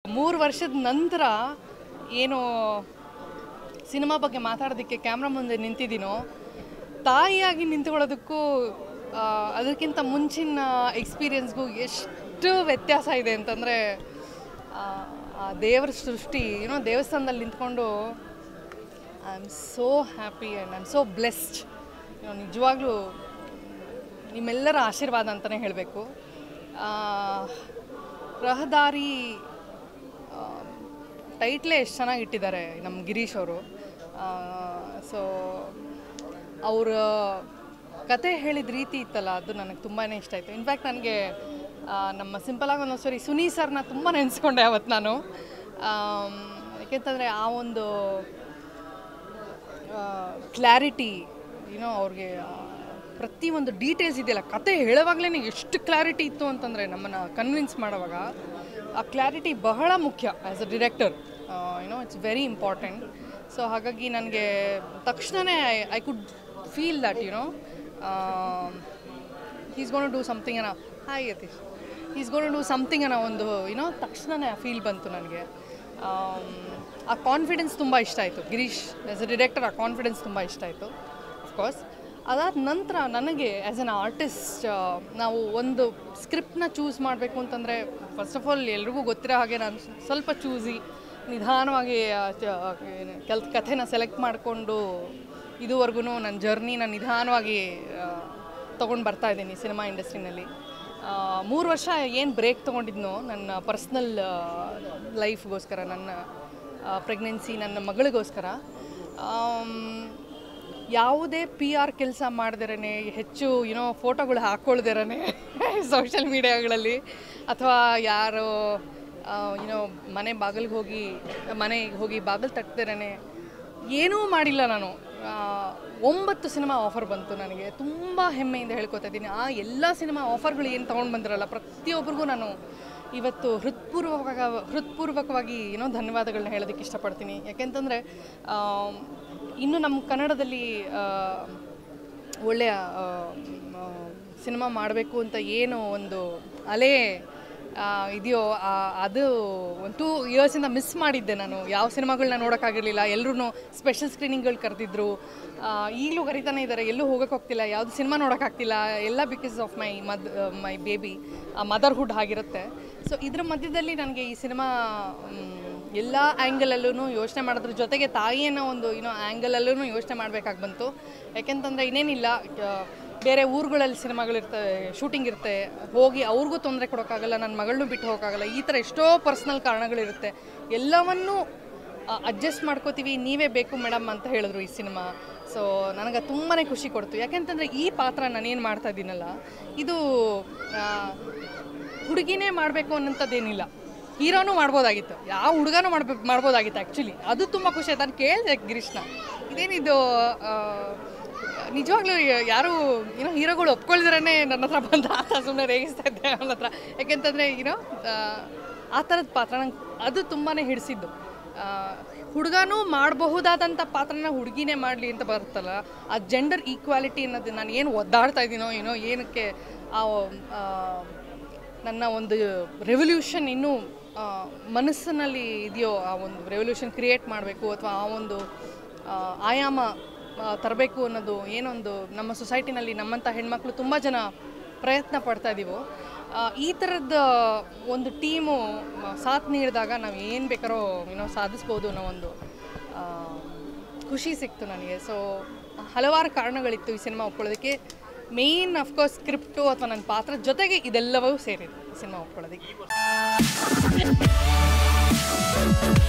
3 ವರ್ಷದ ನಂತರ ಏನು ಸಿನಿಮಾ ಬಗ್ಗೆ ಮಾತಾಡೋದಕ್ಕೆ ಕ್ಯಾಮ್ರಾ ಮುಂದೆ ನಿಂತಿದ್ದೀನೋ, ತಾಯಿಯಾಗಿ ನಿಂತ್ಕೊಳ್ಳೋದಕ್ಕೂ ಅದಕ್ಕಿಂತ ಮುಂಚಿನ ಎಕ್ಸ್ಪೀರಿಯನ್ಸ್ಗೂ ಎಷ್ಟು ವ್ಯತ್ಯಾಸ ಇದೆ ಅಂತಂದರೆ, ಆ ದೇವರ ಸೃಷ್ಟಿ ದೇವಸ್ಥಾನದಲ್ಲಿ ನಿಂತ್ಕೊಂಡು I am so happy and I am so blessed. ನಿಜವಾಗ್ಲೂ ನಿಮ್ಮೆಲ್ಲರ ಆಶೀರ್ವಾದ ಅಂತಲೇ ಹೇಳಬೇಕು. ರಹದಾರಿ ಟೈಟ್ಲೇ ಎಷ್ಟು ಚೆನ್ನಾಗಿ ಇಟ್ಟಿದ್ದಾರೆ ನಮ್ಮ ಗಿರೀಶ್ ಅವರು. ಸೊ ಅವರ ಕತೆ ಹೇಳಿದ ರೀತಿ ಇತ್ತಲ್ಲ, ಅದು ನನಗೆ ತುಂಬಾ ಇಷ್ಟ ಆಯಿತು. ಇನ್ಫ್ಯಾಕ್ಟ್ ನನಗೆ ನಮ್ಮ ಸಿಂಪಲಾಗಿ ಒಂದು ಸರಿ ಸುನಿ ಸರ್ನ ತುಂಬ ನೆನೆಸ್ಕೊಂಡೆ ಅವತ್ತು ನಾನು. ಯಾಕೆಂತಂದರೆ ಆ ಒಂದು ಕ್ಲಾರಿಟಿ ಅವ್ರಿಗೆ ಪ್ರತಿಯೊಂದು ಡೀಟೇಲ್ಸ್ ಇದೆಯಲ್ಲ, ಕತೆ ಹೇಳುವಾಗಲೇ ಎಷ್ಟು ಕ್ಲಾರಿಟಿ ಇತ್ತು ಅಂತಂದರೆ ನಮ್ಮನ್ನು ಕನ್ವಿನ್ಸ್ ಮಾಡೋವಾಗ ಆ ಕ್ಲಾರಿಟಿ ಬಹಳ ಮುಖ್ಯ as a director. It's very important. So ಹಾಗಾಗಿ ನನಗೆ ತಕ್ಷಣವೇ I could feel that is going to do something ಅನ್ನೋ hi Yathish is going to do something ಅನ್ನೋ ಒಂದು ತಕ್ಷಣವೇ ಆ ಫೀಲ್ ಬಂತು ನನಗೆ. ಆ ಕಾನ್ಫಿಡೆನ್ಸ್ ತುಂಬ ಇಷ್ಟ ಆಯಿತು. ಗಿರೀಶ್ ಆ್ಯಸ್ ಅ ಡಿರೆಕ್ಟರ್ ಆ ಕಾನ್ಫಿಡೆನ್ಸ್ ತುಂಬ ಇಷ್ಟ ಆಯಿತು ಅಫ್ಕೋರ್ಸ್. ಅದಾದ ನಂತರ ನನಗೆ ಆ್ಯಸ್ ಎನ್ ಆರ್ಟಿಸ್ಟ್ ನಾವು ಒಂದು ಸ್ಕ್ರಿಪ್ಟ್ನ ಚೂಸ್ ಮಾಡಬೇಕು ಅಂತಂದರೆ, ಫಸ್ಟ್ ಆಫ್ ಆಲ್ ಎಲ್ರಿಗೂ ಗೊತ್ತಿರೋ ಹಾಗೆ ನಾನು ಸ್ವಲ್ಪ ಚೂಸಿ ನಿಧಾನವಾಗಿ ಕಥೆನ ಸೆಲೆಕ್ಟ್ ಮಾಡಿಕೊಂಡು ಇದುವರೆಗೂ ನನ್ನ ಜರ್ನಿನ ನಿಧಾನವಾಗಿ ತೊಗೊಂಡು ಬರ್ತಾಯಿದ್ದೀನಿ ಸಿನಿಮಾ ಇಂಡಸ್ಟ್ರಿನಲ್ಲಿ. 3 ವರ್ಷ ಏನು ಬ್ರೇಕ್ ತೊಗೊಂಡಿದ್ನೋ ನನ್ನ ಪರ್ಸ್ನಲ್ ಲೈಫ್ಗೋಸ್ಕರ, ನನ್ನ ಪ್ರೆಗ್ನೆನ್ಸಿ, ನನ್ನ ಮಗಳಿಗೋಸ್ಕರ, ಯಾವುದೇ PR ಕೆಲಸ ಮಾಡ್ದಿರೇ, ಹೆಚ್ಚು ಫೋಟೋಗಳು ಹಾಕ್ಕೊಳ್ದಿರೇ ಸೋಷಿಯಲ್ ಮೀಡಿಯಾಗಳಲ್ಲಿ, ಅಥವಾ ಯಾರೋ ಮನೆಗೆ ಹೋಗಿ ಬಾಗಿಲು ತಟ್ಟದಿರೇ ಏನೂ ಮಾಡಿಲ್ಲ ನಾನು. 9 ಸಿನಿಮಾ ಆಫರ್ ಬಂತು ನನಗೆ. ತುಂಬ ಹೆಮ್ಮೆಯಿಂದ ಹೇಳ್ಕೊತಾ ಇದ್ದೀನಿ. ಆ ಎಲ್ಲ ಸಿನಿಮಾ ಆಫರ್ಗಳು ಏನು ತೊಗೊಂಡು ಬಂದಿರಲ್ಲ, ಪ್ರತಿಯೊಬ್ಬರಿಗೂ ನಾನು ಇವತ್ತು ಹೃತ್ಪೂರ್ವಕವಾಗಿ ಧನ್ಯವಾದಗಳನ್ನ ಹೇಳೋದಕ್ಕೆ ಇಷ್ಟಪಡ್ತೀನಿ. ಯಾಕೆಂತಂದರೆ ಇನ್ನು ನಮ್ಮ ಕನ್ನಡದಲ್ಲಿ ಒಳ್ಳೆಯ ಸಿನಿಮಾ ಮಾಡಬೇಕು ಅಂತ ಏನು ಒಂದು ಅಲೆ ಇದೆಯೋ, ಅದು 2 ಇಯರ್ಸಿಂದ ಮಿಸ್ ಮಾಡಿದ್ದೆ ನಾನು. ಯಾವ ಸಿನಿಮಾಗಳನ್ನ ನೋಡೋಕ್ಕಾಗಿರಲಿಲ್ಲ. ಎಲ್ಲರೂ ಸ್ಪೆಷಲ್ ಸ್ಕ್ರೀನಿಂಗ್ಗಳು ಕರೆದಿದ್ರು, ಈಗಲೂ ಕರೀತಾನೆ ಇದ್ದಾರೆ. ಎಲ್ಲೂ ಹೋಗೋಕ್ಕೆ ಹೋಗ್ತಿಲ್ಲ, ಯಾವುದು ಸಿನಿಮಾ ನೋಡೋಕ್ಕಾಗ್ತಿಲ್ಲ, ಎಲ್ಲ because of my baby motherhood ಆಗಿರುತ್ತೆ. ಸೊ ಇದ್ರ ಮಧ್ಯದಲ್ಲಿ ನನಗೆ ಈ ಸಿನಿಮಾ ಎಲ್ಲ ಆ್ಯಂಗಲಲ್ಲೂ ಯೋಚನೆ ಮಾಡೋದ್ರ ಜೊತೆಗೆ ತಾಯಿಯನ್ನು ಒಂದು ಆ್ಯಂಗಲಲ್ಲೂ ಯೋಚನೆ ಮಾಡಬೇಕಾಗಿ ಬಂತು. ಯಾಕೆಂತಂದರೆ ಇನ್ನೇನಿಲ್ಲ, ಬೇರೆ ಊರುಗಳಲ್ಲಿ ಸಿನಿಮಾಗಳಿರ್ತವೆ, ಶೂಟಿಂಗ್ ಇರುತ್ತೆ, ಹೋಗಿ ಅವ್ರಿಗೂ ತೊಂದರೆ ಕೊಡೋಕ್ಕಾಗಲ್ಲ, ನನ್ನ ಮಗಳನ್ನೂ ಬಿಟ್ಟು ಹೋಗೋಕ್ಕಾಗಲ್ಲ. ಈ ಥರ ಎಷ್ಟೋ ಪರ್ಸ್ನಲ್ ಕಾರಣಗಳಿರುತ್ತೆ. ಎಲ್ಲವನ್ನೂ ಅಡ್ಜಸ್ಟ್ ಮಾಡ್ಕೋತೀವಿ, ನೀವೇ ಬೇಕು ಮೇಡಮ್ ಅಂತ ಹೇಳಿದ್ರು ಈ ಸಿನಿಮಾ. ಸೊ ನನಗೆ ತುಂಬಾ ಖುಷಿ ಕೊಡ್ತು. ಯಾಕೆಂತಂದರೆ ಈ ಪಾತ್ರ ನಾನೇನು ಮಾಡ್ತಾ ಇದ್ದೀನಲ್ಲ, ಇದು ಹುಡುಗಿನೇ ಮಾಡಬೇಕು ಅನ್ನೋಂಥದ್ದೇನಿಲ್ಲ, ಹೀರೋನೂ ಮಾಡ್ಬೋದಾಗಿತ್ತು, ಯಾವ ಹುಡುಗನೂ ಮಾಡ್ಬೋದಾಗಿತ್ತು ಆ್ಯಕ್ಚುಲಿ. ಅದು ತುಂಬ ಖುಷಿ ಆಯ್ತು. ನಾನು ಕೇಳಿದೆ ಗಿರೀಶ್ನ, ಇದೇನಿದು ನಿಜವಾಗ್ಲೂ ಯಾರು ಹೀರೋಗಳು ಒಪ್ಕೊಳ್ದಿರೇ ನನ್ನ ಹತ್ರ ಬಂದ ಆತ ಸುಮ್ಮನೆ ರೇಗಿಸ್ತಾ ಇದ್ದೆ ಅವನ ಹತ್ರ. ಯಾಕೆಂತಂದರೆ ಆ ಥರದ ಪಾತ್ರ ನಂಗೆ ಅದು ತುಂಬಾ ಹಿಡಿಸಿದ್ದು. ಹುಡುಗನೂ ಮಾಡಬಹುದಾದಂಥ ಪಾತ್ರನ ಹುಡುಗಿನೇ ಮಾಡಲಿ ಅಂತ ಬರುತ್ತಲ್ಲ, ಆ ಜೆಂಡರ್ ಈಕ್ವಾಲಿಟಿ ಅನ್ನೋದು ನಾನು ಏನು ಒದ್ದಾಡ್ತಾ ಇದ್ದೀನೋ ಏನಕ್ಕೆ ನನ್ನ ಒಂದು ರೆವಲ್ಯೂಷನ್ ಇನ್ನೂ ಮನಸ್ಸಿನಲ್ಲಿ ಇದೆಯೋ, ಆ ಒಂದು ರೆವಲ್ಯೂಷನ್ ಕ್ರಿಯೇಟ್ ಮಾಡಬೇಕು ಅಥವಾ ಆ ಒಂದು ಆಯಾಮ ತರಬೇಕು ಅನ್ನೋದು ಏನೊಂದು ನಮ್ಮ ಸೊಸೈಟಿನಲ್ಲಿ ನಮ್ಮಂಥ ಹೆಣ್ಮಕ್ಳು ತುಂಬ ಜನ ಪ್ರಯತ್ನ ಪಡ್ತಾ ಇದ್ದೀವೋ, ಈ ಥರದ ಒಂದು ಟೀಮು ಸಾಥ್ ನೀಡಿದಾಗ ನಾವು ಏನು ಬೇಕಾರೋ ಸಾಧಿಸ್ಬೋದು ಅನ್ನೋ ಒಂದು ಖುಷಿ ಸಿಕ್ತು ನನಗೆ. ಸೊ ಹಲವಾರು ಕಾರಣಗಳಿತ್ತು ಈ ಸಿನಿಮಾ ಒಪ್ಕೊಳ್ಳೋದಕ್ಕೆ. ಮೇಯ್ನ್ ಅಫ್ಕೋರ್ಸ್ ಸ್ಕ್ರಿಪ್ಟು ಅಥವಾ ನನ್ನ ಪಾತ್ರ ಜೊತೆಗೆ ಇದೆಲ್ಲವೂ ಸೇರಿದೆ ಸಿನಿಮಾ ಒಪ್ಕೊಳ್ಳೋದಕ್ಕೆ.